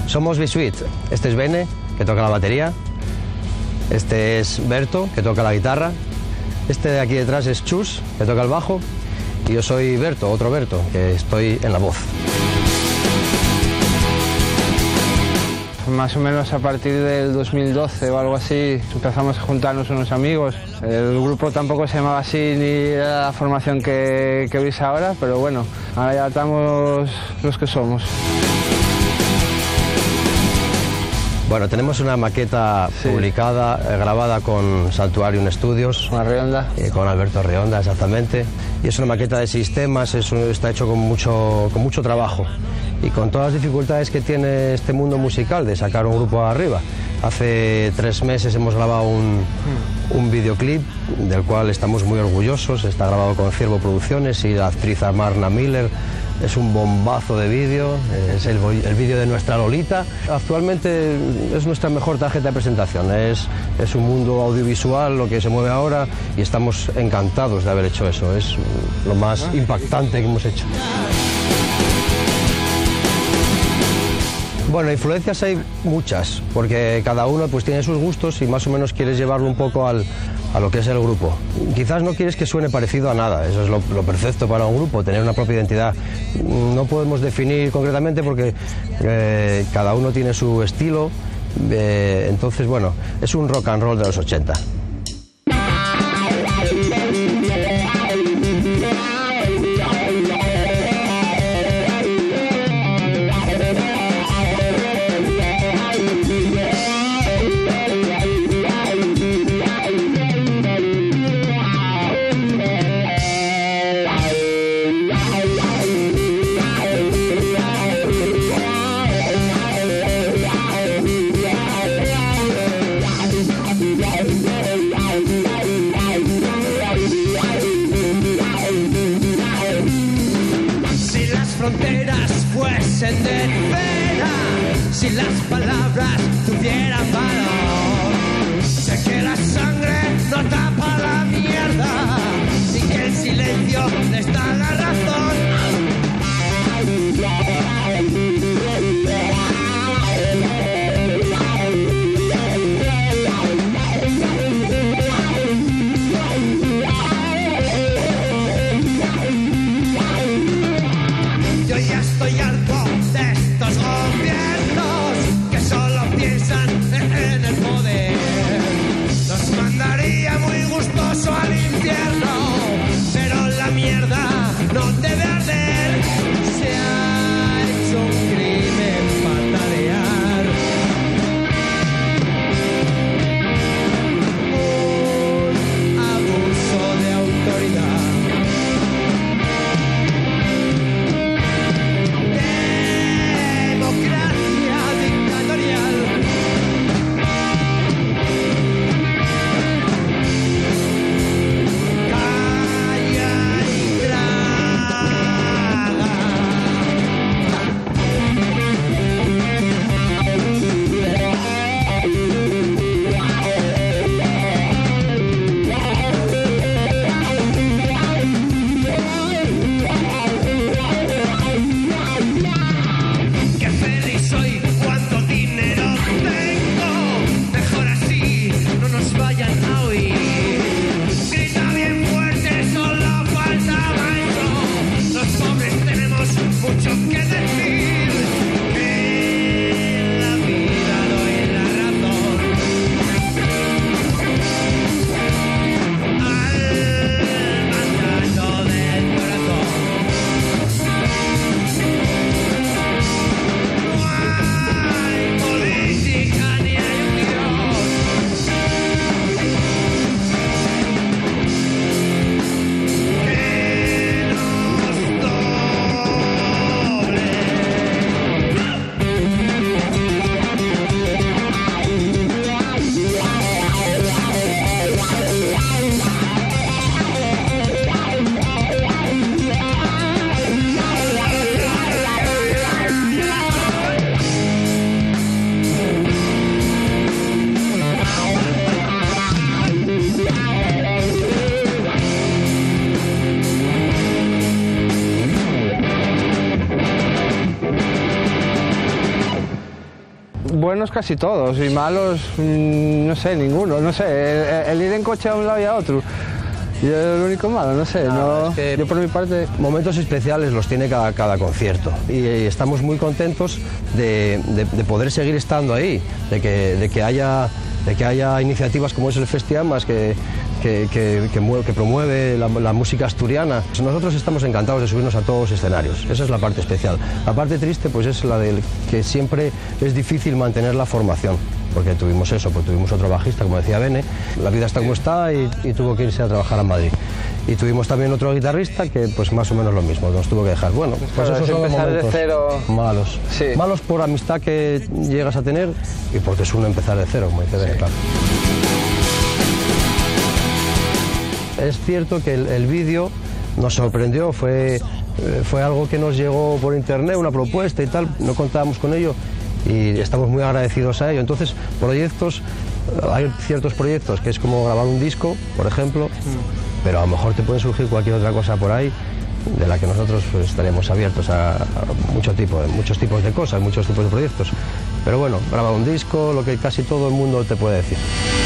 Somos B-Suite. Este es Bene, que toca la batería. Este es Berto, que toca la guitarra. Este de aquí detrás es Chus, que toca el bajo. Y yo soy Berto, otro Berto, que estoy en la voz. Más o menos a partir del 2012 o algo así empezamos a juntarnos unos amigos. El grupo tampoco se llamaba así ni era la formación que veis ahora, pero bueno, ahora ya estamos los que somos. Bueno, tenemos una maqueta publicada, grabada con Santuarium Studios. Con Rionda. Con Alberto Rionda, exactamente. Y es una maqueta de 6 temas, está hecho con mucho trabajo. Y con todas las dificultades que tiene este mundo musical de sacar un grupo arriba. Hace 3 meses hemos grabado un videoclip del cual estamos muy orgullosos. Está grabado con Ciervo Producciones y la actriz Amarna Miller. Es un bombazo de vídeo, es el vídeo de nuestra Lolita. Actualmente es nuestra mejor tarjeta de presentación, es un mundo audiovisual lo que se mueve ahora y estamos encantados de haber hecho eso, es lo más impactante que hemos hecho. Bueno, influencias hay muchas, porque cada uno pues tiene sus gustos y más o menos quieres llevarlo un poco a lo que es el grupo. Quizás no quieres que suene parecido a nada, eso es lo perfecto para un grupo, tener una propia identidad. No podemos definir concretamente porque cada uno tiene su estilo, entonces bueno, es un rock and roll de los 80. Fuesen de pena, si las palabras tuvieran valor. Sé que la sangre no tapa la mierda y que el silencio les da la razón. Yo ya estoy harto de estos gobiernos que solo piensan en el poder. Los mandaría muy gustoso al infierno, pero la mierda no buenos casi todos y malos, no sé, ninguno, no sé, el ir en coche a un lado y a otro. Yo el único malo, no sé, no, es que yo por mi parte... Momentos especiales los tiene cada concierto y estamos muy contentos de poder seguir estando ahí, de que haya iniciativas como es el Festiamas que promueve la música asturiana. Nosotros estamos encantados de subirnos a todos los escenarios, esa es la parte especial. La parte triste pues es la de que siempre es difícil mantener la formación, porque tuvimos eso, pues tuvimos otro bajista, como decía Bene, la vida está como está y tuvo que irse a trabajar a Madrid. Y tuvimos también otro guitarrista que pues más o menos lo mismo, nos tuvo que dejar. Bueno, pues esos son los momentos de cero... malos. Sí. Malos por amistad que llegas a tener y porque es uno empezar de cero, como dice Bene, claro. Es cierto que el vídeo nos sorprendió, fue algo que nos llegó por internet, una propuesta y tal, no contábamos con ello y estamos muy agradecidos a ello. Entonces, hay ciertos proyectos que es como grabar un disco, por ejemplo, pero a lo mejor te puede surgir cualquier otra cosa por ahí de la que nosotros pues, estaremos abiertos a muchos tipos de cosas, muchos tipos de proyectos. Pero bueno, grabar un disco, lo que casi todo el mundo te puede decir.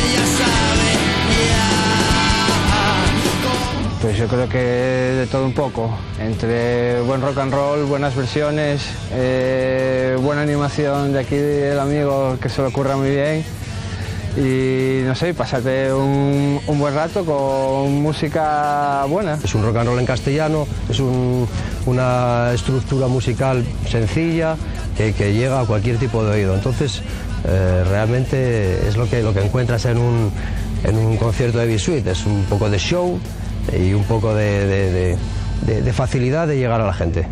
Pues yo creo que de todo un poco, entre buen rock and roll, buenas versiones, buena animación de aquí del amigo que se lo ocurra muy bien y no sé, pasarte un buen rato con música buena. Es un rock and roll en castellano, es una estructura musical sencilla que llega a cualquier tipo de oído, entonces realmente es lo que encuentras en un concierto de B-Suite, es un poco de show y un poco de facilidad de llegar a la gente.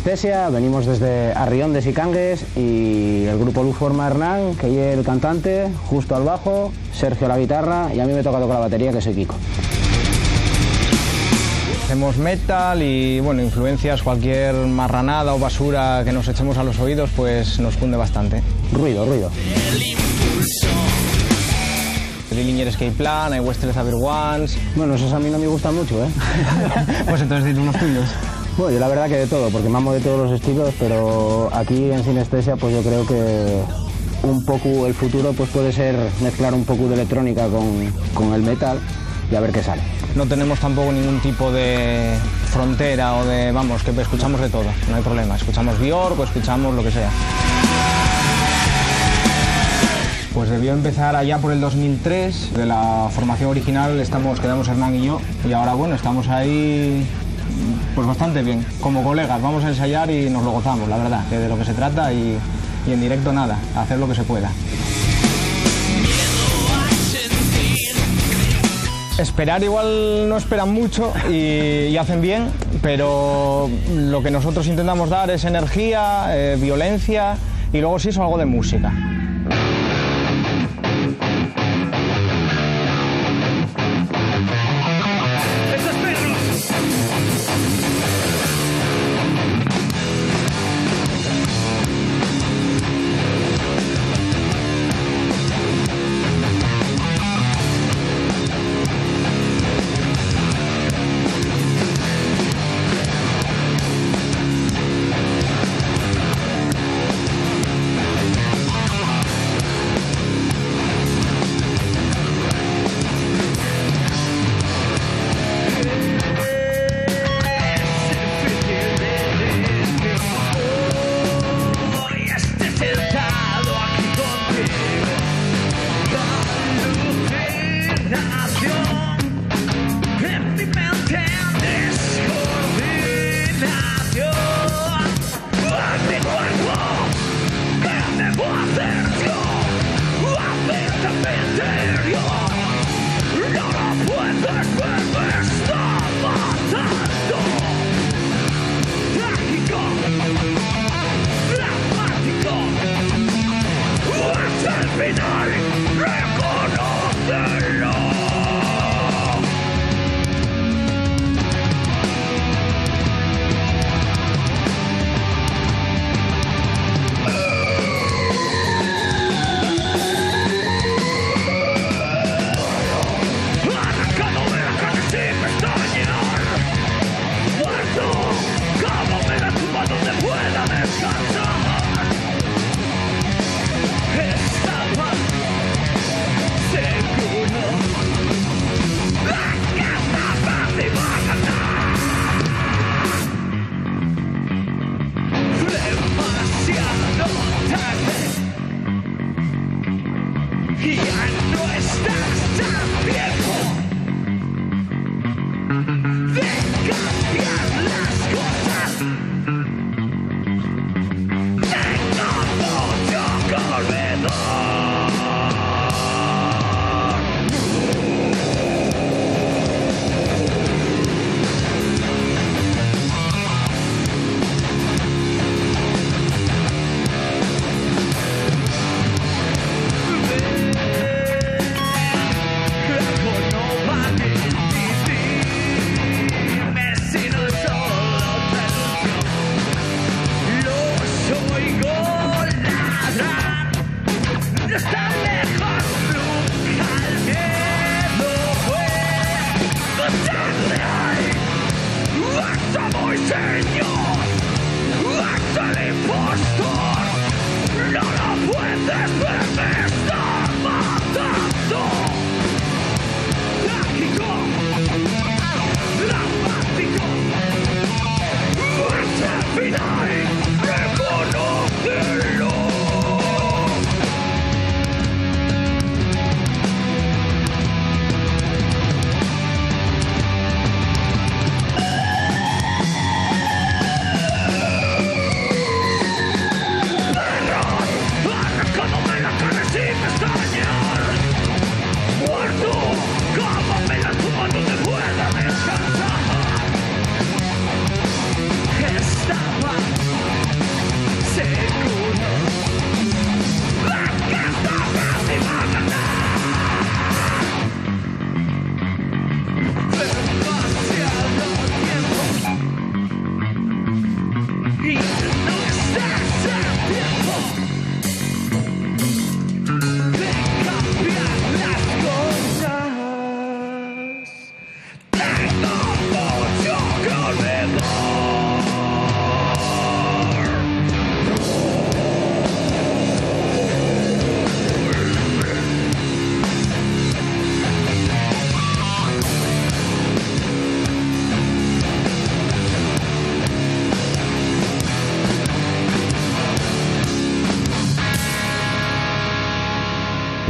Sinestesia, venimos desde Arrión de Sicangues y el grupo Luz forma Hernán, que es el cantante, Justo al bajo, Sergio a la guitarra y a mí me toca tocar la batería, que soy Kiko. Hacemos metal y bueno, influencias, cualquier marranada o basura que nos echemos a los oídos pues nos funde bastante. Ruido. Dillinger Escape Plan, I Western Saber Ones... Bueno, esos a mí no me gustan mucho, ¿eh? Pues entonces dime unos tuyos. Bueno, yo la verdad que de todo, porque mamo de todos los estilos, pero aquí en Sinestesia pues yo creo que un poco el futuro pues puede ser mezclar un poco de electrónica con el metal y a ver qué sale. No tenemos tampoco ningún tipo de frontera o de... vamos, que escuchamos de todo, no hay problema. Escuchamos Björk o escuchamos lo que sea. Pues debió empezar allá por el 2003, de la formación original quedamos Hernán y yo, y ahora bueno, estamos ahí pues bastante bien, como colegas, vamos a ensayar y nos lo gozamos, la verdad, que de lo que se trata y en directo nada, hacer lo que se pueda. Esperar igual no esperan mucho y hacen bien, pero lo que nosotros intentamos dar es energía, violencia y luego sí, eso algo de música.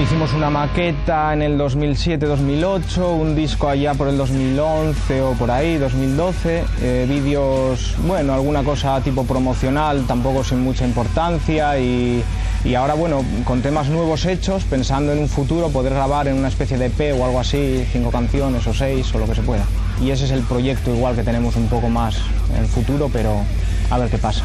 Hicimos una maqueta en el 2007-2008, un disco allá por el 2011 o por ahí, 2012, vídeos, bueno, alguna cosa tipo promocional, tampoco sin mucha importancia y ahora, bueno, con temas nuevos hechos, pensando en un futuro poder grabar en una especie de EP o algo así, 5 canciones o 6 o lo que se pueda. Y ese es el proyecto igual que tenemos un poco más en el futuro, pero a ver qué pasa.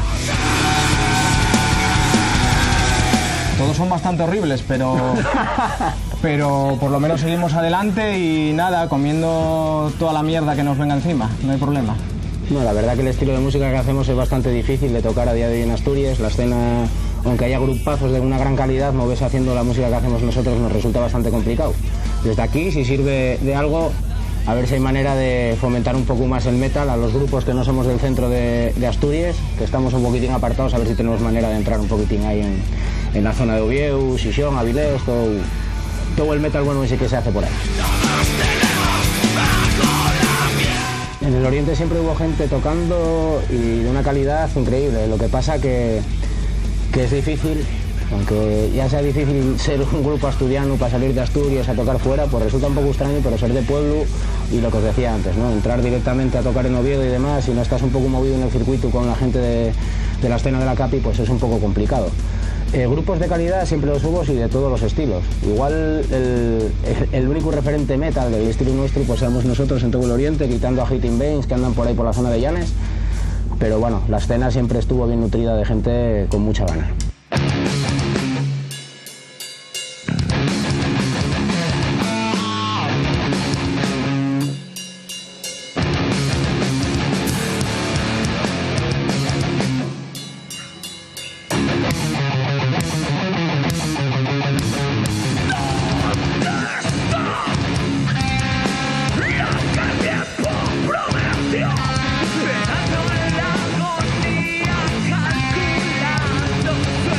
Todos son bastante horribles, pero por lo menos seguimos adelante y nada, comiendo toda la mierda que nos venga encima, no hay problema. No, la verdad que el estilo de música que hacemos es bastante difícil de tocar a día de hoy en Asturias. La escena, aunque haya grupazos de una gran calidad, moverse haciendo la música que hacemos nosotros nos resulta bastante complicado. Desde aquí, si sirve de algo, a ver si hay manera de fomentar un poco más el metal a los grupos que no somos del centro de Asturias, que estamos un poquitín apartados, a ver si tenemos manera de entrar un poquitín ahí en la zona de Oviedo, Sisión, Avilés, todo el metal bueno ese que se hace por ahí. En el Oriente siempre hubo gente tocando y de una calidad increíble, lo que pasa que es difícil, aunque ya sea difícil ser un grupo asturiano para salir de Asturias a tocar fuera, pues resulta un poco extraño, pero ser de pueblo y lo que os decía antes, ¿no? Entrar directamente a tocar en Oviedo y demás, si no estás un poco movido en el circuito con la gente de la escena de la Capi, pues es un poco complicado. Grupos de calidad siempre los hubo y de todos los estilos. Igual el único referente metal del estilo nuestro pues éramos nosotros en todo el Oriente, quitando a Hating Banes que andan por ahí por la zona de Llanes, pero bueno, la escena siempre estuvo bien nutrida de gente con mucha gana. Calculando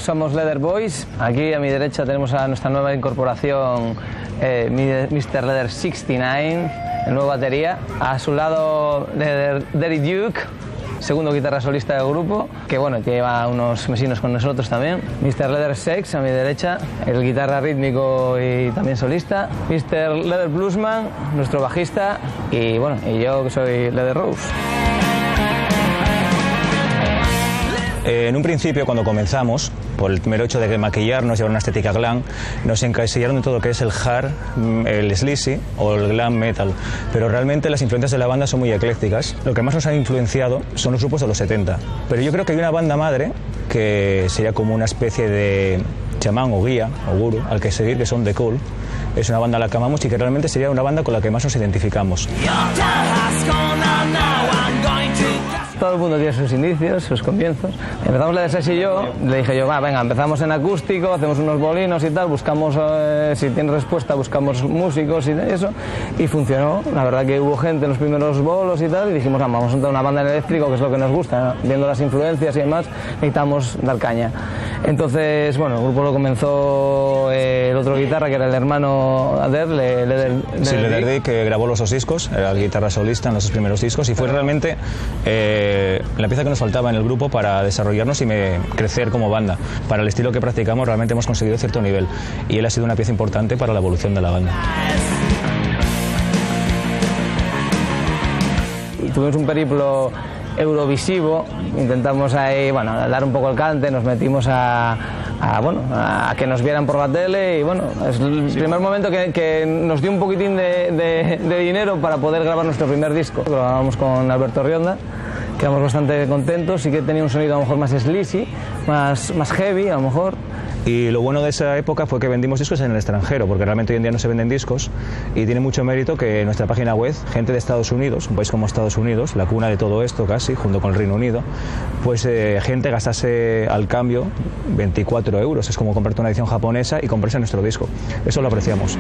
somos Leather Boys. Aquí a mi derecha tenemos a nuestra nueva incorporación, Mr. Leather 69, el nuevo batería. A su lado, Derry Duke, segundo guitarra solista del grupo, que bueno, lleva unos mesinos con nosotros también. Mr. Leather Sex a mi derecha, el guitarra rítmico y también solista. Mr. Leather Bluesman, nuestro bajista, y bueno, y yo que soy Leather Rose. En un principio, cuando comenzamos, por el mero hecho de maquillarnos, llevar una estética glam, nos encasillaron en todo lo que es el hard, el sleazy o el glam metal. Pero realmente las influencias de la banda son muy eclécticas. Lo que más nos ha influenciado son los grupos de los 70. Pero yo creo que hay una banda madre que sería como una especie de chamán o guía o gurú al que seguir, que son The Cult. Es una banda a la que amamos y que realmente sería una banda con la que más nos identificamos. Todo el mundo tiene sus inicios, sus comienzos. Empezamos la de Sesi y yo, le dije yo, venga, empezamos en acústico, hacemos unos bolinos y tal, buscamos, si tiene respuesta, buscamos músicos y eso, y funcionó. La verdad que hubo gente en los primeros bolos y tal, y dijimos, vamos a montar una banda en eléctrico, que es lo que nos gusta, ¿no? Viendo las influencias y demás, necesitamos dar caña. Entonces, bueno, el grupo lo comenzó el otro guitarra, que era el hermano Ader, Leather Dick, que grabó los dos discos, era el guitarra solista en los dos primeros discos, y fue realmente la pieza que nos faltaba en el grupo para desarrollarnos y crecer como banda. Para el estilo que practicamos realmente hemos conseguido cierto nivel, y él ha sido una pieza importante para la evolución de la banda. Tuvimos un periplo eurovisivo, intentamos ahí, bueno, dar un poco el cante, nos metimos a que nos vieran por la tele, y bueno, es el primer momento que nos dio un poquitín de dinero para poder grabar nuestro primer disco. Lo grabamos con Alberto Rionda, quedamos bastante contentos, sí que tenía un sonido a lo mejor más sleazy, más heavy a lo mejor. Y lo bueno de esa época fue que vendimos discos en el extranjero, porque realmente hoy en día no se venden discos, y tiene mucho mérito que en nuestra página web, gente de Estados Unidos, un país como Estados Unidos, la cuna de todo esto casi, junto con el Reino Unido, pues gente gastase al cambio 24 euros, es como comprarte una edición japonesa y comprarse nuestro disco. Eso lo apreciamos.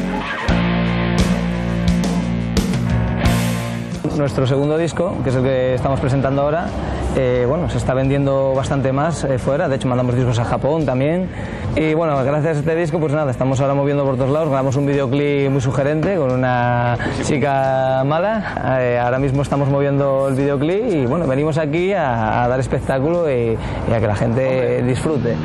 Nuestro segundo disco, que es el que estamos presentando ahora, bueno, se está vendiendo bastante más fuera. De hecho, mandamos discos a Japón también. Y bueno, gracias a este disco, pues nada, estamos ahora moviendo por todos lados. Grabamos un videoclip muy sugerente con una chica mala. Ahora mismo estamos moviendo el videoclip y bueno, venimos aquí a dar espectáculo y a que la gente disfrute.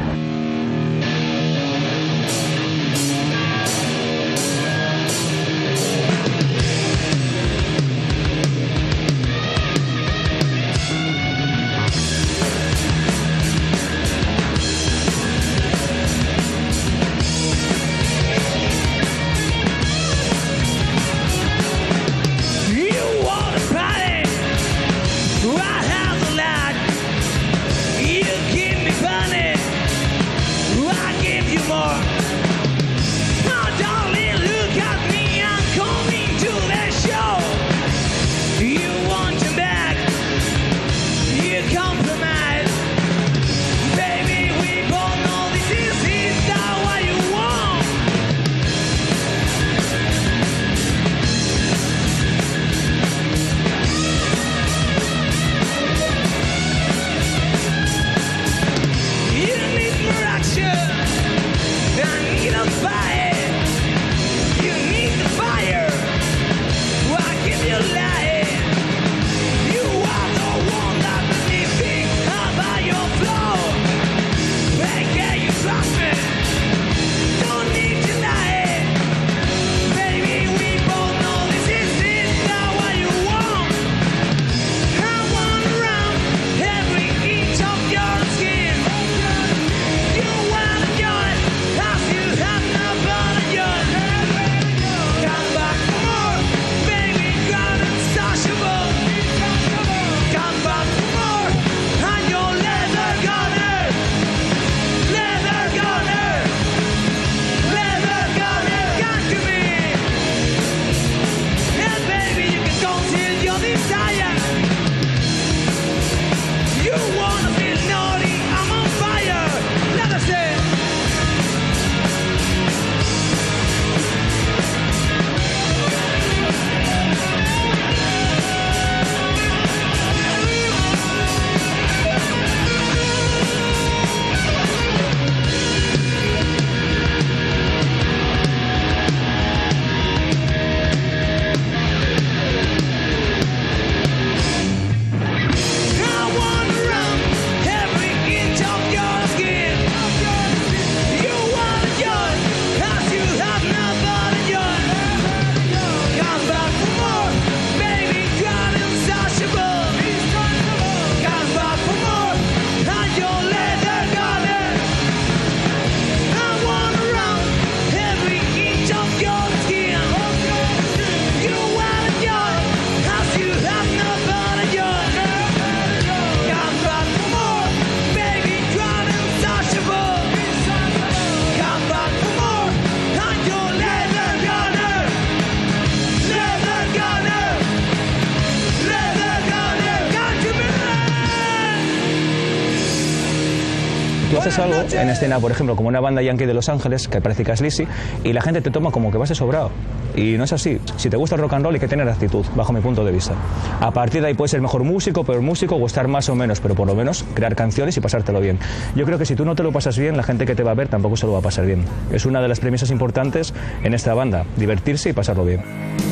haces algo en escena, por ejemplo, como una banda yankee de Los Ángeles, que parece que es Lizzy, y la gente te toma como que vas de sobrado. Y no es así. Si te gusta el rock and roll hay que tener actitud, bajo mi punto de vista. A partir de ahí puedes ser mejor músico, peor músico, o estar más o menos, pero por lo menos crear canciones y pasártelo bien. Yo creo que si tú no te lo pasas bien, la gente que te va a ver tampoco se lo va a pasar bien. Es una de las premisas importantes en esta banda, divertirse y pasarlo bien.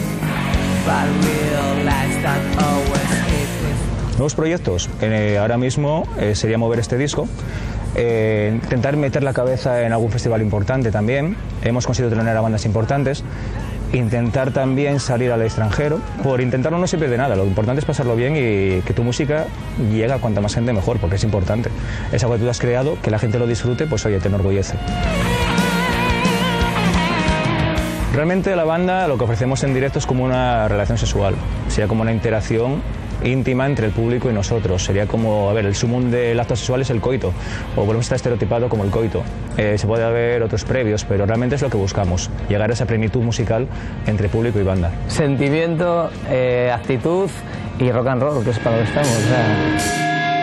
Nuevos proyectos. Ahora mismo sería mover este disco. Intentar meter la cabeza en algún festival importante también. Hemos conseguido tener a bandas importantes. Intentar también salir al extranjero. Por intentarlo no se pierde nada. Lo importante es pasarlo bien y que tu música llegue a cuanta más gente mejor, porque es importante. Es algo que tú has creado, que la gente lo disfrute, pues oye, te enorgullece. Realmente la banda lo que ofrecemos en directo es como una relación sexual. Sería como una interacción íntima entre el público y nosotros. Sería como, a ver, el sumum del acto sexual es el coito, o volvemos a estar estereotipado como el coito. Se puede haber otros previos, pero realmente es lo que buscamos, llegar a esa plenitud musical entre público y banda. Sentimiento, actitud y rock and roll, que es para lo que estamos. O sea...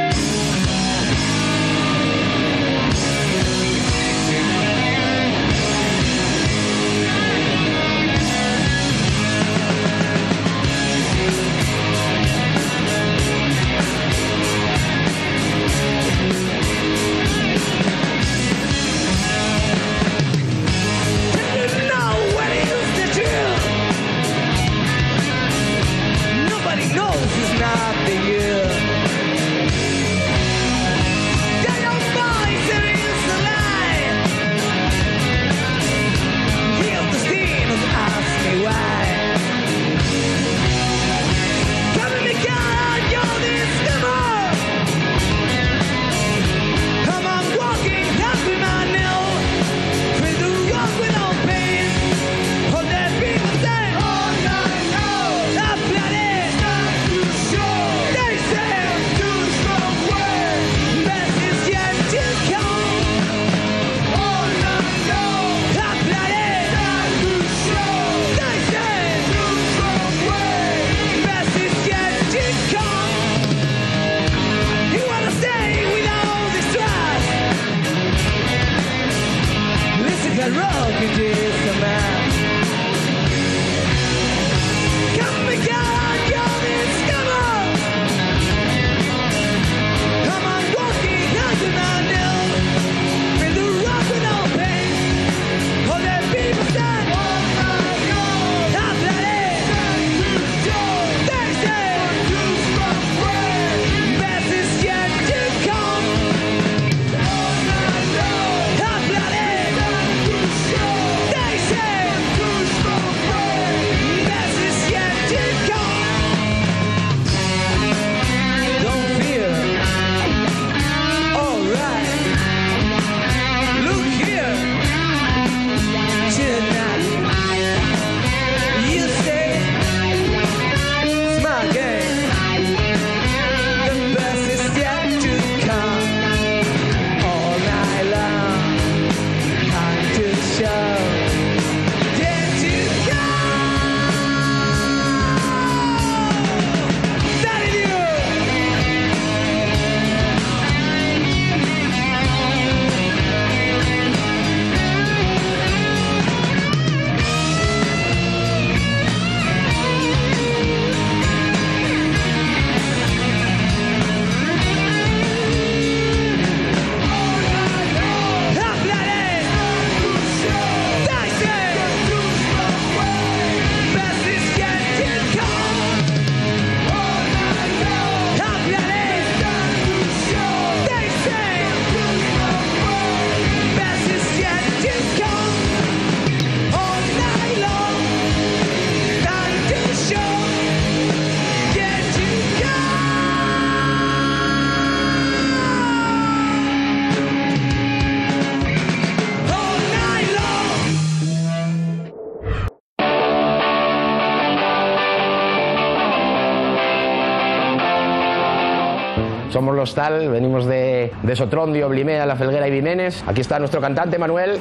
Somos Los Tal, venimos de Sotrondio, Blimea, La Felguera y Vimenes. Aquí está nuestro cantante Manuel,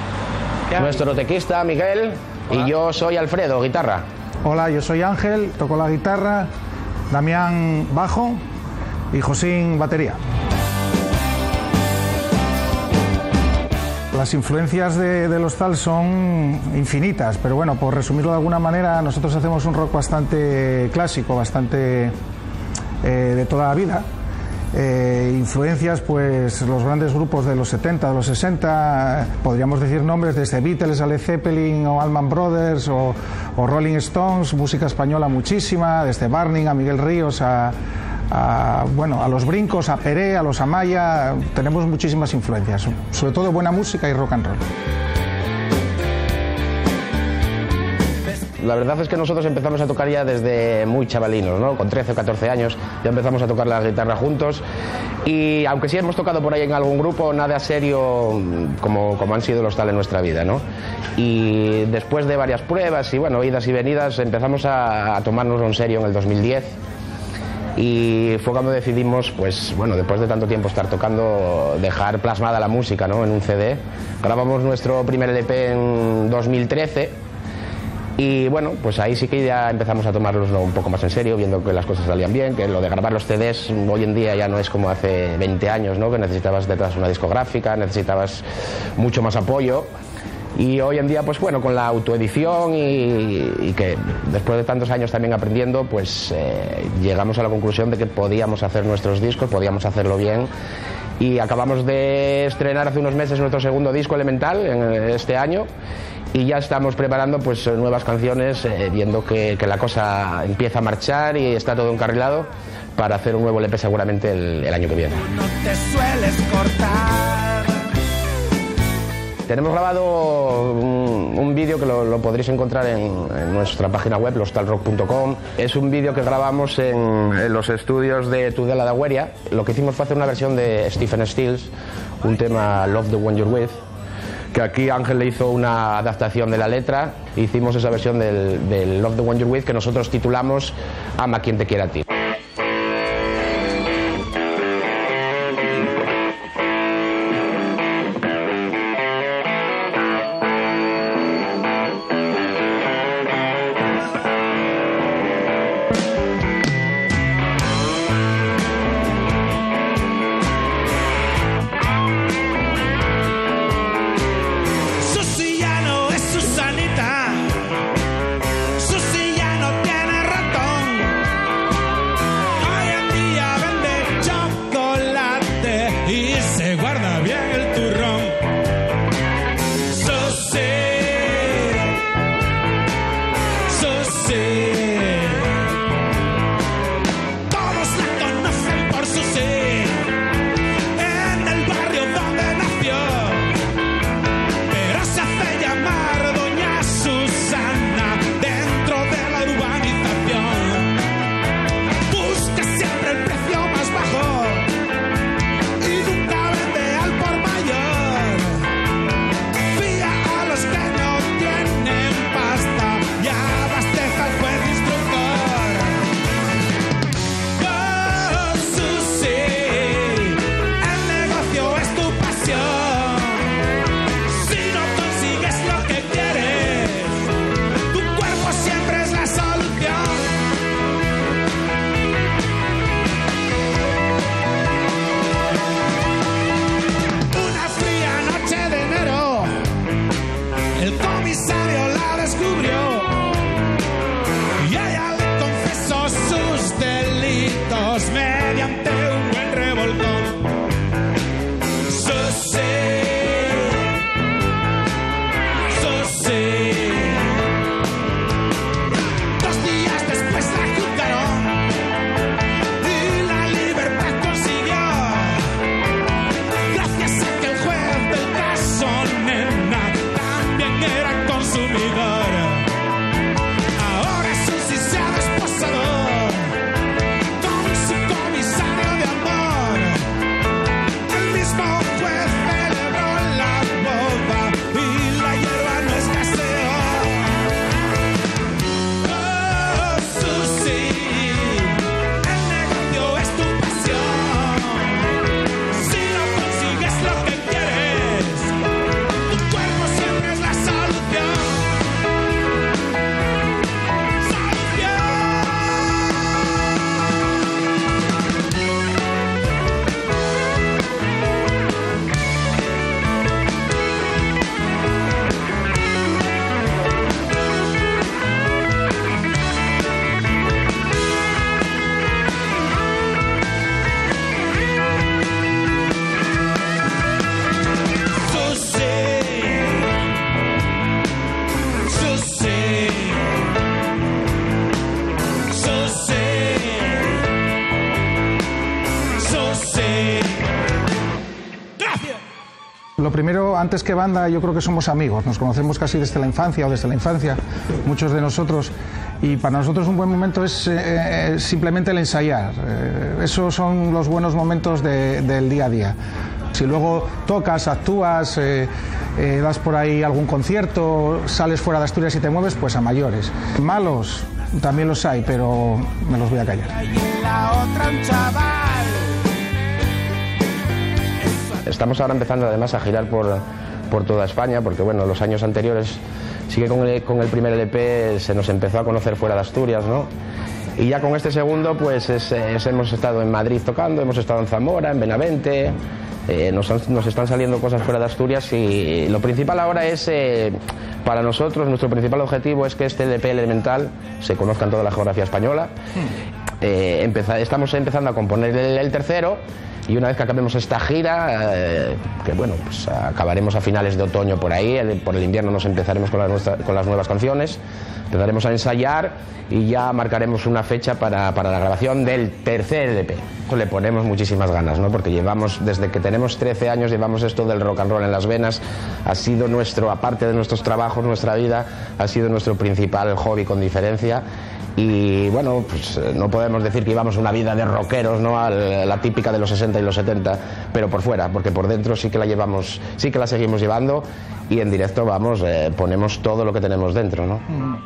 nuestro tequista Miguel. Hola. Y yo soy Alfredo, guitarra. Hola, yo soy Ángel, toco la guitarra, Damián bajo y Josín batería. las influencias del hostal son infinitas, pero bueno, por resumirlo de alguna manera, nosotros hacemos un rock bastante clásico, bastante de toda la vida. Influencias, pues los grandes grupos de los 70, de los 60, podríamos decir nombres desde Beatles a Led Zeppelin o Allman Brothers o Rolling Stones, música española muchísima, desde Barning a Miguel Ríos a los Brincos, a Peré, a los Amaya. Tenemos muchísimas influencias, sobre todo buena música y rock and roll. La verdad es que nosotros empezamos a tocar ya desde muy chavalinos, ¿no? Con 13 o 14 años ya empezamos a tocar la guitarra juntos, y aunque sí hemos tocado por ahí en algún grupo, nada serio como han sido los tal en nuestra vida, ¿no? Y después de varias pruebas y bueno, idas y venidas, empezamos a tomárnoslo en serio en el 2010. Y fue cuando decidimos, pues bueno, después de tanto tiempo estar tocando, dejar plasmada la música, ¿no? En un CD. Grabamos nuestro primer LP en 2013 y bueno, pues ahí sí que ya empezamos a tomárnoslo un poco más en serio, viendo que las cosas salían bien, que lo de grabar los CDs hoy en día ya no es como hace 20 años, ¿no? Que necesitabas detrás una discográfica, necesitabas mucho más apoyo. Y hoy en día, pues bueno, con la autoedición y que después de tantos años también aprendiendo, pues llegamos a la conclusión de que podíamos hacer nuestros discos, podíamos hacerlo bien. Y acabamos de estrenar hace unos meses nuestro segundo disco, Elemental, en este año. Y ya estamos preparando pues nuevas canciones, viendo que la cosa empieza a marchar y está todo encarrilado para hacer un nuevo LP seguramente el año que viene. No te sueles cortar. Tenemos grabado un vídeo que lo podréis encontrar en nuestra página web, lostalrock.com. Es un vídeo que grabamos en los estudios de Tudela de Agüeria. Lo que hicimos fue hacer una versión de Stephen Stills, un tema Love the One You're With, que aquí Ángel le hizo una adaptación de la letra. Hicimos esa versión del Love the One You're With, que nosotros titulamos Ama quien te quiera a ti. Lo primero, antes que banda, yo creo que somos amigos. Nos conocemos casi desde la infancia muchos de nosotros. Y para nosotros un buen momento es simplemente el ensayar. Esos son los buenos momentos del día a día. Si luego tocas, actúas, das por ahí algún concierto, sales fuera de Asturias y te mueves, pues a mayores. Malos también los hay, pero me los voy a callar. Estamos ahora empezando además a girar por toda España, porque bueno, los años anteriores sí que con el primer LP se nos empezó a conocer fuera de Asturias, ¿no? Y ya con este segundo pues hemos estado en Madrid tocando, hemos estado en Zamora, en Benavente, nos están saliendo cosas fuera de Asturias y lo principal ahora es, para nosotros, nuestro principal objetivo es que este LP Elemental se conozca en toda la geografía española. Estamos empezando a componer el tercero. Y una vez que acabemos esta gira, que bueno, pues acabaremos a finales de otoño por ahí, por el invierno nos empezaremos con las nuevas canciones, empezaremos a ensayar y ya marcaremos una fecha para la grabación del tercer LP. Le ponemos muchísimas ganas, ¿no? Porque desde que tenemos 13 años, llevamos esto del rock and roll en las venas, ha sido aparte de nuestros trabajos, nuestra vida, ha sido nuestro principal hobby con diferencia. Y bueno, pues no podemos decir que llevamos una vida de rockeros, ¿no? La típica de los 60 y los 70, pero por fuera, porque por dentro sí que la llevamos, sí que la seguimos llevando y en directo ponemos todo lo que tenemos dentro, ¿no?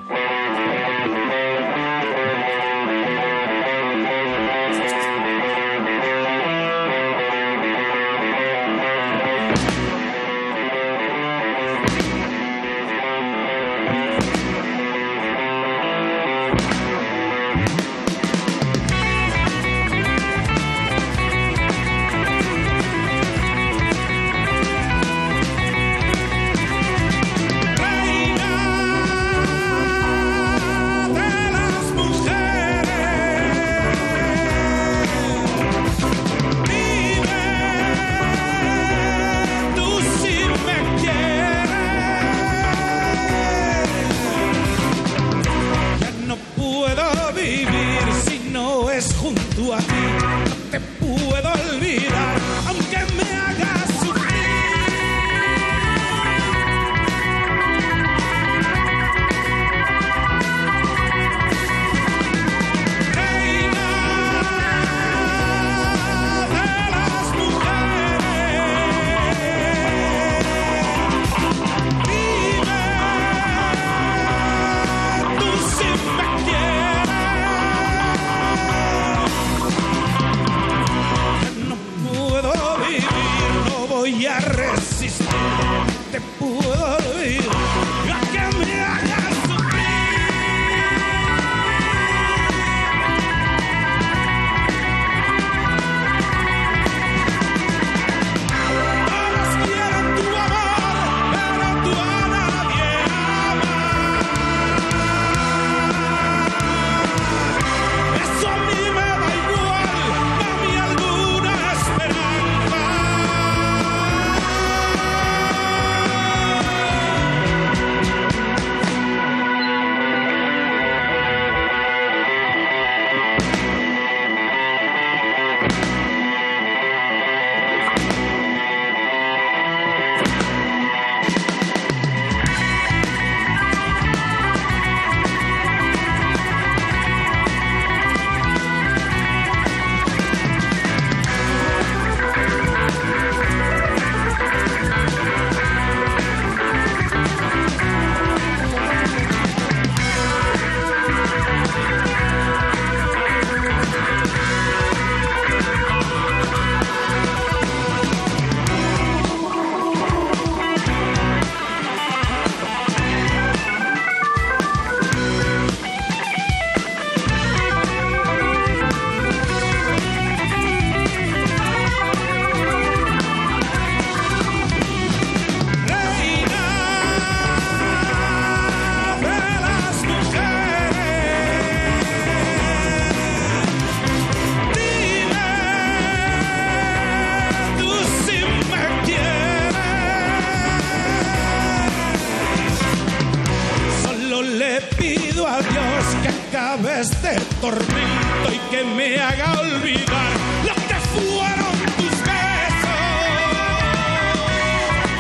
Este tormento y que me haga olvidar lo que fueron tus besos.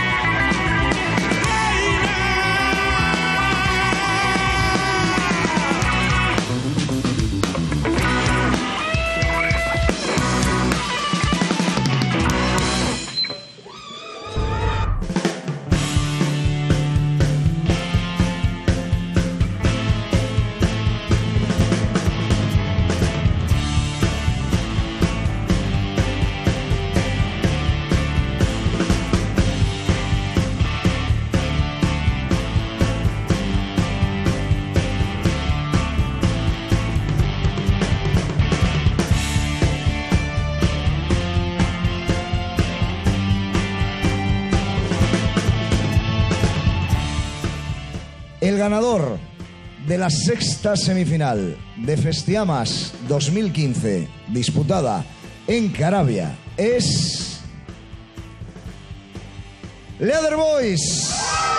El ganador de la sexta semifinal de Festiamas 2015, disputada en Carabia, es Leather Boys.